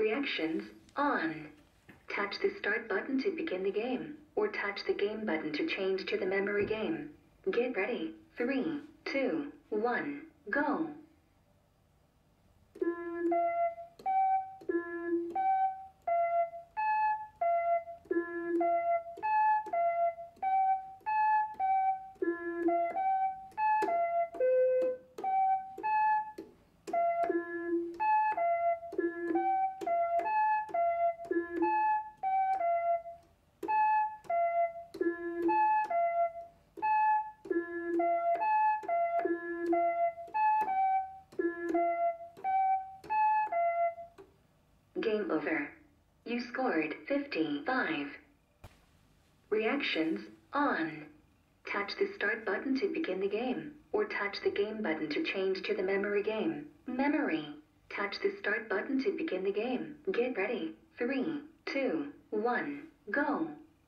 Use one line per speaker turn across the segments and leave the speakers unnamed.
Reactions on. Touch the start button to begin the game, or touch the game button to change to the memory game. Get ready. 3, 2, 1, go. Game over. You scored 55. Reactions on. Touch the start button to begin the game, or touch the game button to change to the memory game. Memory. Touch the start button to begin the game. Get ready. 3, 2, 1, go.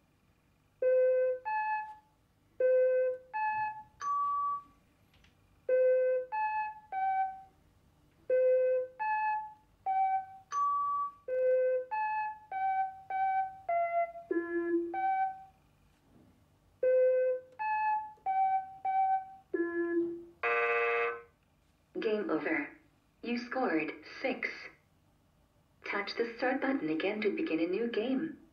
Game over. You scored 6. Touch the start button again to begin a new game.